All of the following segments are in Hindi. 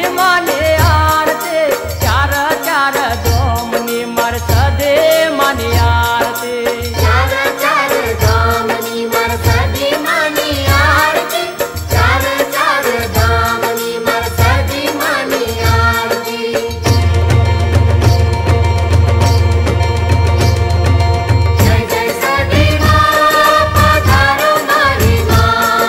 माने आरते चार चार धोमनी मरसदे माने आरते चार चार धामनी मरसदी मानी आरती चार चार धामनी मरसदी मानी आरती जय जय सदी माँ पधारो मारी माँ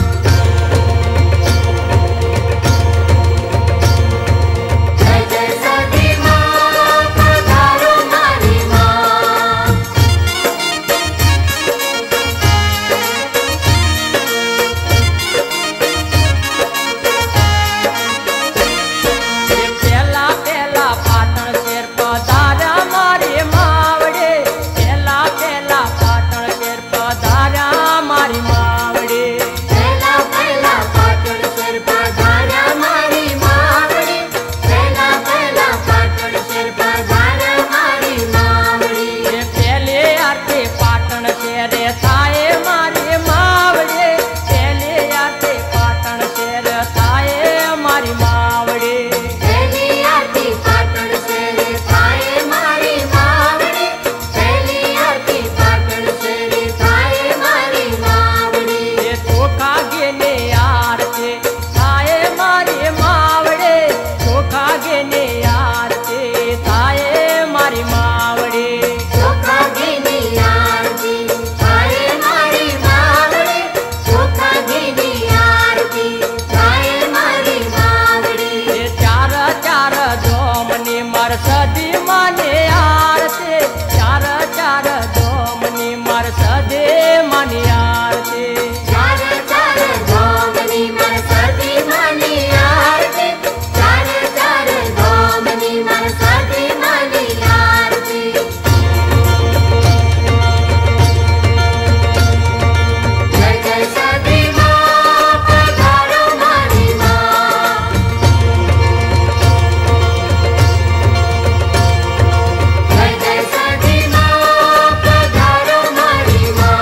जय जय सदी माँ पधारो मारी माँ पेला पेला पाटण शेर पधारा मारे मावड़े पेला पेला पाटण शेर पधारा मारी मावड़े पहला पहला पाटण शेर पधारा मारी मावड़ी पहला पहला पाटण शेर पधारा मारी मावड़ी ये पहले आते पाटण शेर थाए मारे मावड़े पहले आते पाटण शेर थाए मारी मावड़े पहली आरती पाटण शेर थाए मारी मावड़ी पहली आरती पाटण शेर थाए मारी मावड़ी ये चोखा गेने आरते थाए मारे मावड़े चोखा गेने आरते थाए मारी मावड़े चोखा घिनी आरती थाए मारी मावड़ी चोखा घिनी आरती थाए मारी मावड़ी ये चार चार धोमनी मरसदी माने आरते चार चार धोमनी मरसदे माने आरते चार चार धामनी मरसदी मानी आरती चार चार धामनी मरसदी मानी आरती जय जय सदी माँ पधारो मारी माँ जय जय सदी माँ पधारो मारी माँ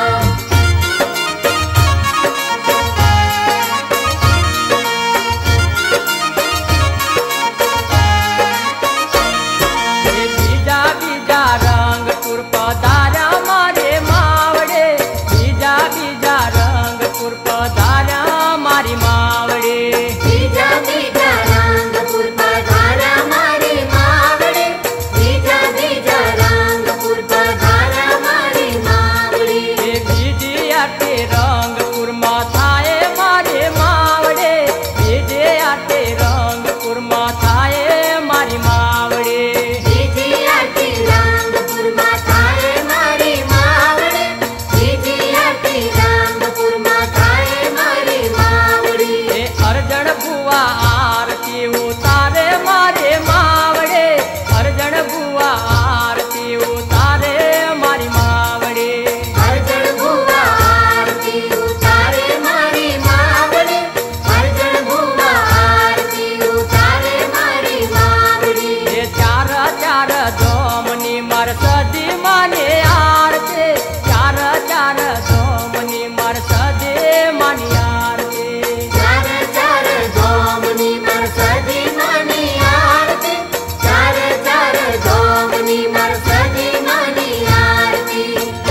ये बीजा बीजा रंगपुर पधारा मारे मावड़े बीजा बीजा रंगपुर पधारा मारी मावड़े बीजा बीजा रंगपुर पधारा मारी मावड़ी बीजा बीजा रंगपुर पधारा मारी मावड़ी ये बीजे आते रंगपुर माथाए मारे मावड़े बीजे आते रंगपुर माथाए मारी मावड़े बीजी आरती रंगपुर माथाए मारी मावड़ी बीजी आरती रंगपुर माथाए मारी मावड़ी ये अर्जन बुआ आरती उतारे मारे मावड़े अर्जन बुआ आरती उतारे मारी मावड़े अर्जन बुआ आरती उतारे मारी मावड़ी अर्जन बुआ आरती उतारे मारी मावड़ी ये चार चार धोमनी मरसदी माने आरते चार चार धोमनी मरसदे मानी आरते चार चार धामनी मरसदी मानी आरती चार चार धामनी मरसदी मानी आरती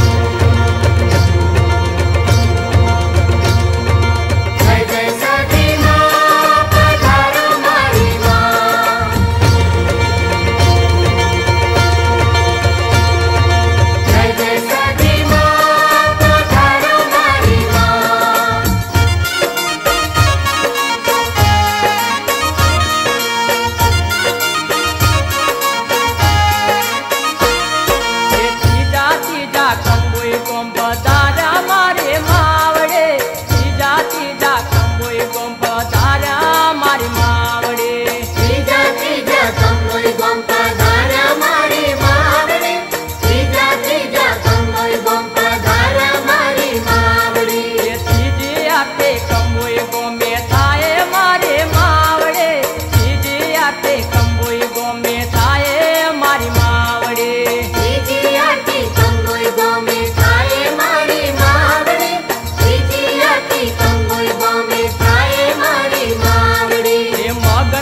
जय जय सदी माँ पधारो मारी माँ जय जय सदी माँ पधारो मारी माँ ये तीजा तीजा कंबोई गोम पधारा मारे मावड़े तीजा तीजा कंबोई गोम पधारा मारी मावड़े तीजा तीजा कंबोई गोम पधारा मारी मावड़ी तीजा तीजा कंबोई गोम पधारा मारी मावड़ी ये तीजे आते कंबोई गोम में थाए मारे मावड़े तीजे आते कंबोई गोम में थाए मारी मावड़े तीजी आरती कंबोई गोम थाए मारी मावड़ी तीजी आरती कंबोई गोम थाए मारी मावड़ी ये मग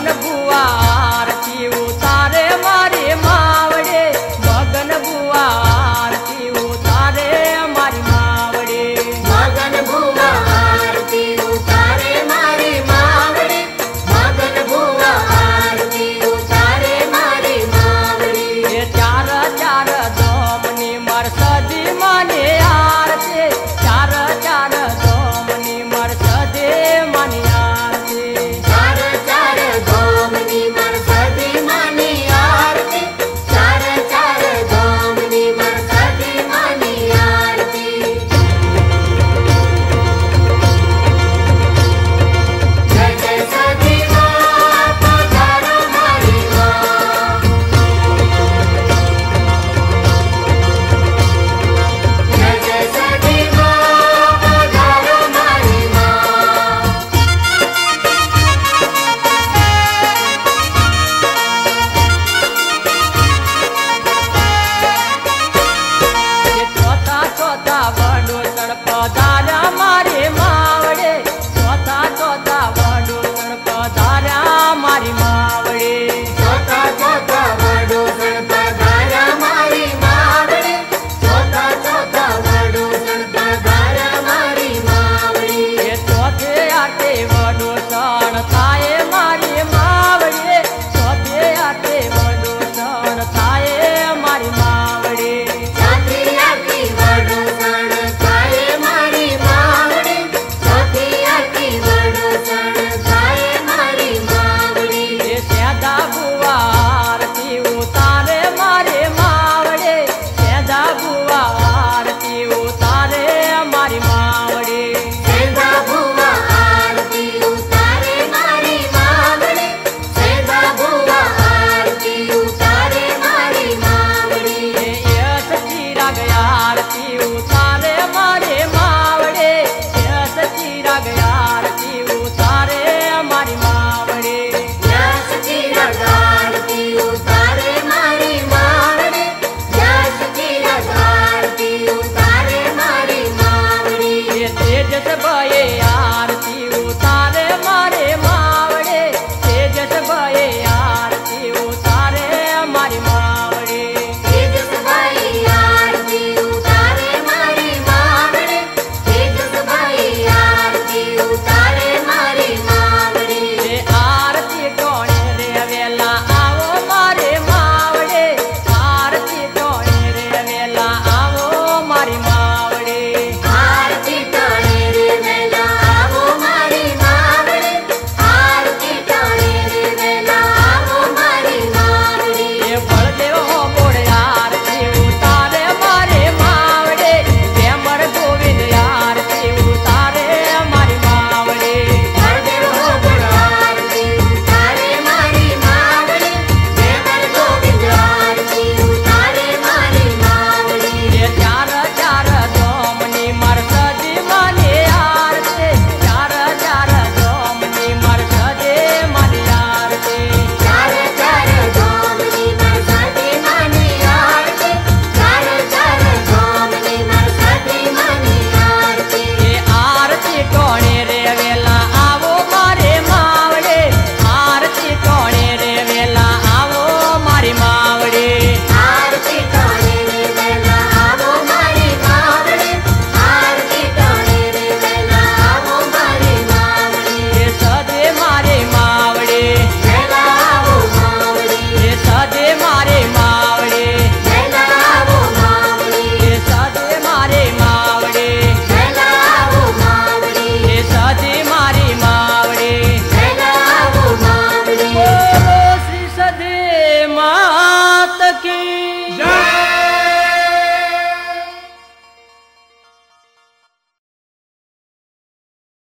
की